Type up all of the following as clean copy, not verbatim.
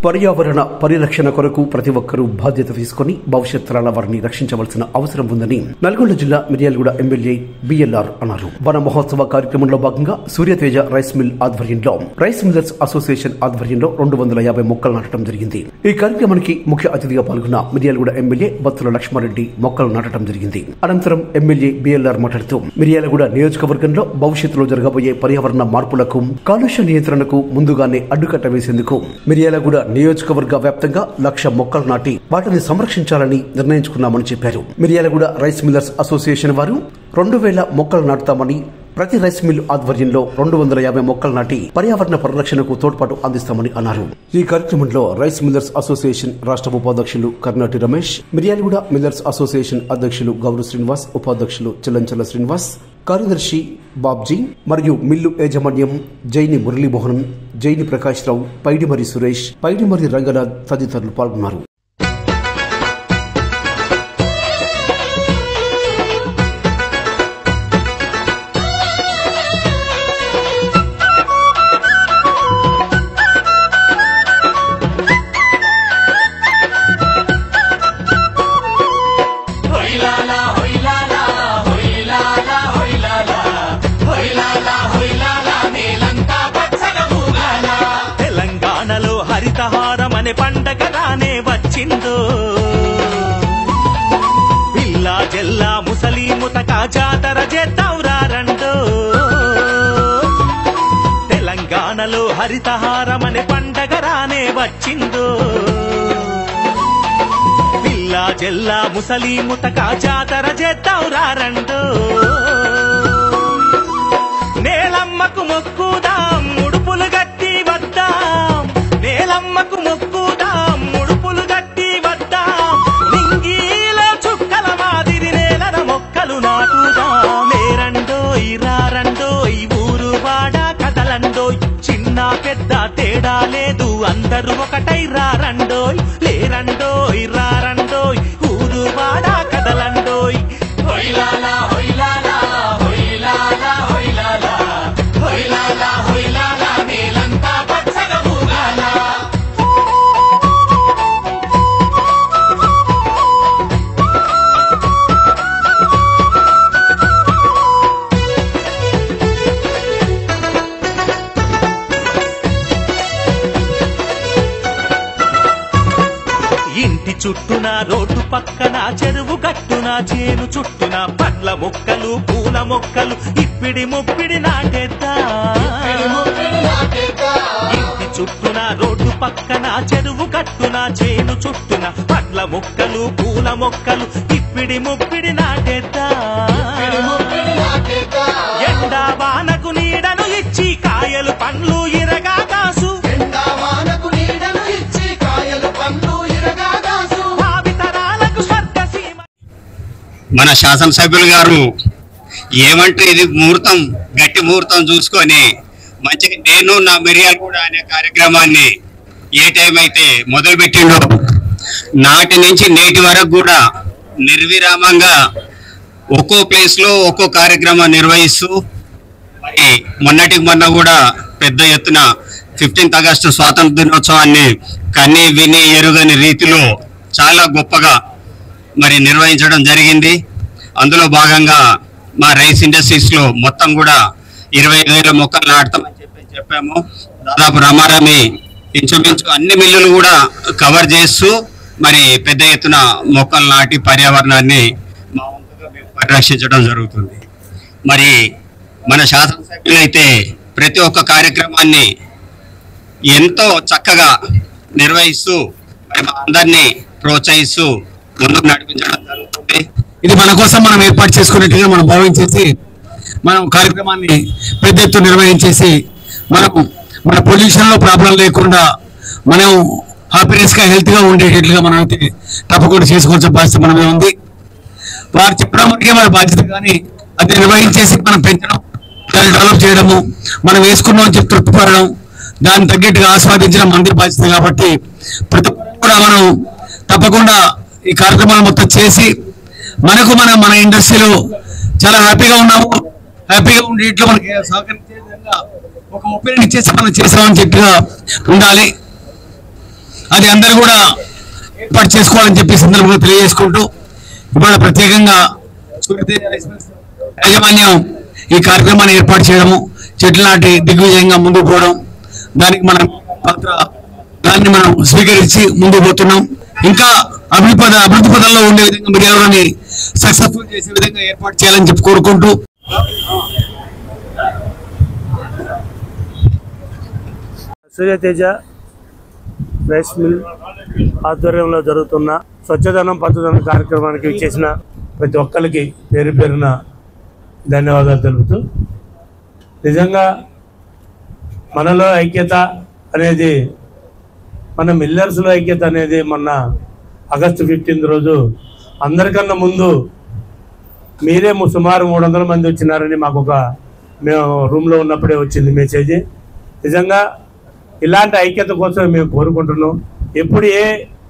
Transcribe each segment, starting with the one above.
పర్యావరణ పరిరక్షణ కొరకు ప్రతి ఒక్కరూ బాధ్యత తీసుకుని భవిష్యత్ తరాల వారిని రక్షించవలసిన అవసరం ఉందని నల్గొండ జిల్లా మిర్యాలగూడ ఎమ్మెల్యే బిఎల్ఆర్ అన్నారు. వన మహోత్సవ కార్యక్రమంలో భాగంగా సూర్యతేజ రైస్ మిల్ ఆధ్వర్యంలో రైస్ మిల్లర్స్ అసోసియేషన్ ఆధ్వర్యంలో 250 మొక్కలు నాటడం జరిగింది. ఈ కార్యక్రమానికి ముఖ్య అతిథిగా పాల్గొన్న మిర్యాలగూడ ఎమ్మెల్యే బత్తుల లక్ష్మారెడ్డి మొక్కలు నాటడం జరిగింది. అనంతరం ఎమ్మెల్యే బిఎల్ఆర్ మాట్లాడుతూ మిర్యాలగూడ నియోజకవర్గంలో భవిష్యత్తులో జరగబోయే పర్యావరణ మార్పులకు కాలుష్య నియంత్రణకు ముందుగానే అడ్డుకట్ట వేసేందుకు మిర్యాలగూడ నియోజకవర్గ వ్యాప్తంగా 1,00,000 మొక్కలు నాటి వాటిని సంరక్షించాలని నిర్ణయించుకున్నామని చెప్పారు. మిర్యాలగూడ రైస్ మిల్లర్స్ అసోసియేషన్ వారు 2,000 మొక్కలు నాటుతామని, ప్రతి రైస్ మిల్ ఆధ్వర్యంలో 250 మొక్కలు నాటి పర్యావరణ పరిరక్షణకు తోడ్పాటు అందిస్తామని అన్నారు. ఈ కార్యక్రమంలో రైస్ మిల్లర్స్ అసోసియేషన్ రాష్ట్ర ఉపాధ్యక్షులు కర్నాటి రమేష్, మిర్యాలగూడ మిల్లర్స్ అసోసియేషన్ అధ్యక్షులు గౌరు శ్రీనివాస్, ఉపాధ్యక్షులు చిల్లంచల శ్రీనివాస్, కార్యదర్శి బాబ్జీ మరియు మిల్లు యాజమాన్యం జైని మురళీమోహన్, జైని ప్రకాష్ రావు, పైడిమరి సురేష్, పైడిమరి రంగనాథ్ తదితరులు పాల్గొన్నారు. హరితహారమనే పండగ రానే వచ్చిందో, పిల్లా జల్లా ముసలి ముతక జాతర చేద్దాంరా రండో. తెలంగాణలో హరితహారమనే పండగ రానే వచ్చిందో, పిల్లా జల్లా ముసలి ముతక జాతర చేద్దాంరా రండో. నేలమ్మకు మొక్కుదాం, ముడుపులు గట్టి వద్దాం, నేలమ్మకు మొక్కుదాం, ముడుపులు గట్టి వద్దాం, నింగిలో చుక్కల మాదిరి నేలన మొక్కలు నాటుదాం. లేరండోయ్ రారండోయ్ ఊరు వాడ కదలండోయ్, చిన్న పెద్ద తేడా లేదు అందరూ ఒకటై రారండోయ్. లేరండోయ్ రారండోయ్ ఊరు వాడ కదలండోయ్. హొయ్లాలా హొయ్లాలా హొయ్లాలా హొయ్లాలా హొయ్లాలా హొయ్లాలా నేలంతా పచ్చగా ఊగాలా. ఇంటి చుట్టూన రోడ్డు పక్కన చెరువు గట్టున చేను చుట్టూన పండ్ల మొక్కలు పూల మొక్కలు ఇప్పిడి ముప్పిడి నాటేద్దా. ఇంటి చుట్టూన రోడ్డు పక్కన చెరువు గట్టున చేను చుట్టూన పండ్ల మొక్కలు పూల మొక్కలు ఇప్పిడి ముప్పిడి నాటేద్దా. ఎండా వానకు నీడను ఇచ్చి కాయలు పండ్లు ఇరగా కాసు, మన శాసనసభ్యులు గారు ఏమంటే ఇది ముహూర్తం గట్టి ముహూర్తం చూసుకొని మంచిగా నేను నా మిర్యాలగూడ అనే కార్యక్రమాన్ని ఏ టైం అయితే మొదలుపెట్టిండో నాటి నుంచి నేటి వరకు కూడా నిర్విరామంగా ఒక్కో ప్లేస్లో ఒక్కో కార్యక్రమం నిర్వహిస్తూ మరి మొన్నటికి మొన్న కూడా పెద్ద ఎత్తున 15th ఆగస్టు స్వాతంత్ర దినోత్సవాన్ని కన్నీ విని ఎరుగని రీతిలో చాలా గొప్పగా మరి నిర్వహించడం జరిగింది. అందులో భాగంగా మా రైస్ ఇండస్ట్రీస్లో మొత్తం కూడా 25,000 మొక్కలు నాటుతామని చెప్పాము. దాదాపు రమారమి ఇంచుమించు అన్ని మిల్లులు కూడా కవర్ చేస్తూ మరి పెద్ద ఎత్తున మొక్కలు నాటి పర్యావరణాన్ని మా వంతుగా మేము పరిరక్షించడం జరుగుతుంది. మరి మన శాసనసభ్యులైతే ప్రతి ఒక్క కార్యక్రమాన్ని ఎంతో చక్కగా నిర్వహిస్తూ మరి మా అందరినీ ప్రోత్సహిస్తూ ముందుకు నడిపించడం జరుగుతుంది. ఇది మన కోసం మనం ఏర్పాటు చేసుకున్నట్టుగా మనం భావించేసి మనం కార్యక్రమాన్ని పెద్ద ఎత్తున నిర్వహించేసి మన పొల్యూషన్లో ప్రాబ్లం లేకుండా మనం హ్యాపీనెస్గా హెల్త్గా ఉండేటట్లుగా మనం అయితే తప్పకుండా చేసుకోవాల్సిన బాధ్యత మనమే ఉంది. వారు చెప్పడం వరకే మన బాధ్యత, కానీ అది నిర్వహించేసి మనం పెంచడం, దాన్ని డెవలప్ చేయడము, మనం వేసుకున్నాం అని చెప్పి తృప్తిపడడం, దాన్ని తగ్గట్టుగా ఆస్వాదించడం అందరి బాధ్యత. కాబట్టి ప్రతి ఒక్కరు కూడా మనం తప్పకుండా ఈ కార్యక్రమాలు మొత్తం చేసి మన ఇండస్ట్రీలో చాలా హ్యాపీగా ఉన్నాము, హ్యాపీగా ఉండే ఇట్లా మనకి సహకరించే విధంగా ఒక ఒపీనియన్ ఇచ్చేసి మనం చేసామని చెప్పిగా ఉండాలి. అది అందరూ కూడా ఏర్పాటు చేసుకోవాలని చెప్పి సందర్భంగా తెలియజేసుకుంటూ ఇవాళ ప్రత్యేకంగా యాజమాన్యం ఈ కార్యక్రమాన్ని ఏర్పాటు చేయడము, చెట్లు నాటి దిగ్విజయంగా ముందుకు పోవడం, దానికి మనం దాన్ని మనం స్వీకరించి ముందుకు పోతున్నాం. ఇంకా అభివృద్ధి పదంలో ఉండే విధంగా మిర్యాలగూడని సక్సెస్ఫుల్ చేసే విధంగా ఏర్పాటు చేయాలని చెప్పి కోరుకుంటూ సూర్యతేజ రైస్ మిల్ ఆధ్వర్యంలో జరుగుతున్న స్వచ్ఛదనం పచ్చదనం కార్యక్రమానికి చేసిన ప్రతి ఒక్కరికి పేరు పేరున ధన్యవాదాలు తెలుపుతూ, నిజంగా మనలో ఐక్యత అనేది, మన మిల్లర్స్లో ఐక్యత అనేది మొన్న ఆగస్టు 15 రోజు అందరికన్నా ముందు మీరే సుమారు 300 మంది వచ్చినారని మాకు మేము రూమ్లో ఉన్నప్పుడే వచ్చింది మెసేజ్. నిజంగా ఇలాంటి ఐక్యత కోసం మేము కోరుకుంటున్నాం. ఎప్పుడు ఏ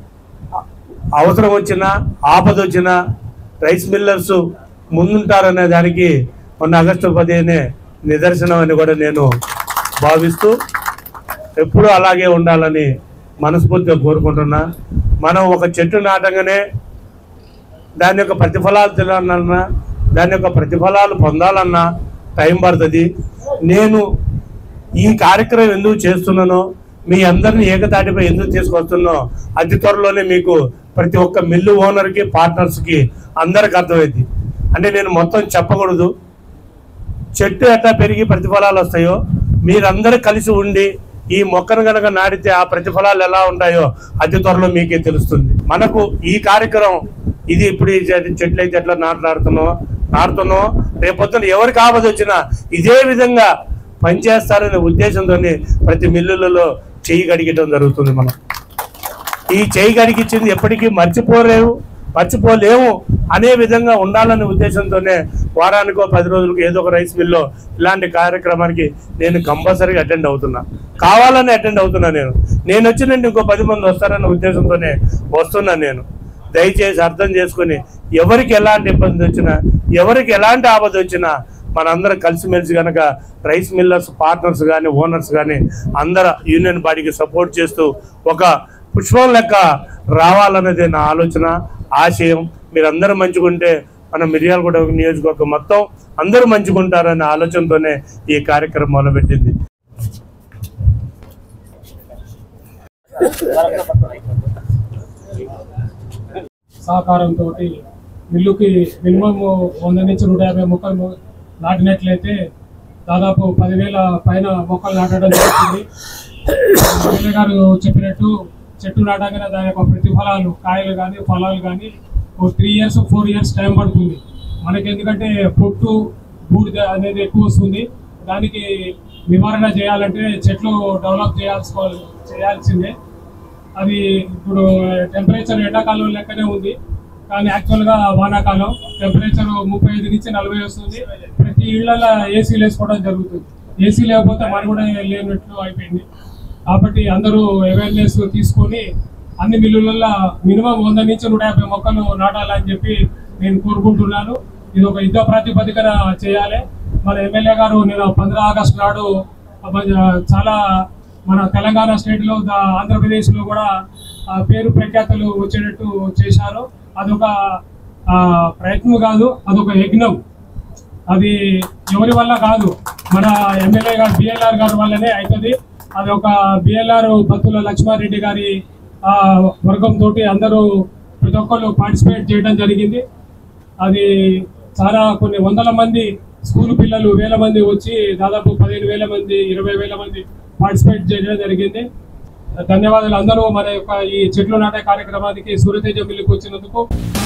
అవసరం వచ్చినా ఆపద వచ్చినా రైస్ మిల్లర్స్ ముందుంటారనే దానికి మొన్న ఆగస్టు 15 నిదర్శనం అని కూడా నేను భావిస్తూ ఎప్పుడూ అలాగే ఉండాలని మనస్ఫూర్తిగా కోరుకుంటున్నా. మనం ఒక చెట్టు నాటంగానే దాని యొక్క ప్రతిఫలాలు తినాలన్నా, దాని యొక్క ప్రతిఫలాలు పొందాలన్నా టైం పడుతుంది. నేను ఈ కార్యక్రమం ఎందుకు చేస్తున్నానో, మీ అందరినీ ఏకతాటిపై ఎందుకు తీసుకొస్తున్నో అతి త్వరలోనే మీకు ప్రతి ఒక్క మిల్లు ఓనర్కి, పార్ట్నర్స్కి అందరికి అర్థమైంది. అంటే నేను మొత్తం చెప్పకూడదు. చెట్టు ఎట్లా పెరిగి ప్రతిఫలాలు వస్తాయో, మీరందరూ కలిసి ఉండి ఈ మొక్కను కనుక నాటితే ఆ ప్రతిఫలాలు ఎలా ఉంటాయో అతి త్వరలో మీకే తెలుస్తుంది. మనకు ఈ కార్యక్రమం ఇది ఇప్పుడు చెట్లు అయితే ఎట్లా నాటుతున్నాం రేపొద్దున ఎవరికి ఆపద వచ్చినా ఇదే విధంగా పనిచేస్తారనే ఉద్దేశంతో ప్రతి మిల్లులలో చెయ్యి గడిగటం జరుగుతుంది. మనం ఈ చెయ్యి గడిగించింది ఎప్పటికీ మర్చిపోలేము అనే విధంగా ఉండాలనే ఉద్దేశంతోనే వారానికో 10 రోజులకు ఏదో ఒక రైస్ మిల్లో ఇలాంటి కార్యక్రమానికి నేను కంపల్సరీగా అటెండ్ అవుతున్నా, కావాలని అటెండ్ అవుతున్నా. నేను వచ్చినంటే ఇంకో 10 మంది వస్తారన్న ఉద్దేశంతోనే వస్తున్నాను. నేను దయచేసి అర్థం చేసుకుని ఎవరికి ఎలాంటి ఇబ్బంది వచ్చినా, ఎవరికి ఎలాంటి ఆపద వచ్చినా మనందరం కలిసిమెలిసి కనుక రైస్ మిల్లర్స్ పార్ట్నర్స్ కానీ ఓనర్స్ కానీ అందరూ యూనియన్ బాడీకి సపోర్ట్ చేస్తూ ఒక పుష్పం లెక్క రావాలన్నదే నా ఆలోచన, ఆశయం. మీరందరూ మంచిగుంటే మన మిర్యాలగూడ నియోజకవర్గం మొత్తం అందరూ మంచిగుంటారనే ఆలోచనతోనే ఈ కార్యక్రమం మొదలుపెట్టింది. సహకారంతో మిల్లుకి మినిమం 100 నుంచి 150 మొక్కలు నాటినట్లయితే దాదాపు 10,000 పైన మొక్కలు నాటడం జరుగుతుంది. ఎమ్మెల్యే గారు చెప్పినట్టు చెట్టు నాటగానే దాని యొక్క ప్రతిఫలాలు, కాయలు కానీ ఫలాలు కానీ 3 years 4 years టైం పడుతుంది మనకి. ఎందుకంటే పొట్టు బూడిద అనేది ఎక్కువ వస్తుంది. దానికి నివారణ చేయాలంటే చెట్లు డెవలప్ చేయాల్సిందే. అది ఇప్పుడు టెంపరేచర్ ఎండాకాలం లెక్కనే ఉంది, కానీ యాక్చువల్గా వానాకాలం టెంపరేచర్ 35 నుంచి 40 వస్తుంది. ప్రతి ఇళ్లలో ఏసీలు వేసుకోవడం జరుగుతుంది. ఏసీ లేకపోతే మన కూడా లేనట్లు అయిపోయింది. కాబట్టి అందరూ అవేర్నెస్ తీసుకొని అన్ని మిల్లులలో మినిమం 100 నుంచి 150 మొక్కలు నాటాలని చెప్పి నేను కోరుకుంటున్నాను. ఇది ఒక యుద్ధ ప్రాతిపదికన చేయాలి. మన ఎమ్మెల్యే గారు నేను 15 ఆగస్టు నాడు చాలా మన తెలంగాణ స్టేట్లో ఆంధ్రప్రదేశ్లో కూడా పేరు ప్రఖ్యాతలు వచ్చేటట్టు చేశారు. అదొక ప్రయత్నం కాదు, అదొక యజ్ఞం. అది ఎవరి వల్ల కాదు, మన ఎమ్మెల్యే గారు బిఎల్ఆర్ గారి వల్లనే అవుతుంది. అది ఒక బిఎల్ఆర్ బత్తుల లక్ష్మారెడ్డి గారి వర్గంతో అందరూ ప్రతి ఒక్కరు పార్టిసిపేట్ చేయడం జరిగింది. అది చాలా కొన్ని వందల మంది స్కూల్ పిల్లలు 1000 మంది వచ్చి దాదాపు 15,000 మంది 20,000 మంది పార్టిసిపేట్ చేయడం జరిగింది. ధన్యవాదాలు అందరూ మన యొక్క ఈ చెట్లు నాటే కార్యక్రమానికి సూర్యతేజ మిల్లుకు వచ్చినందుకు.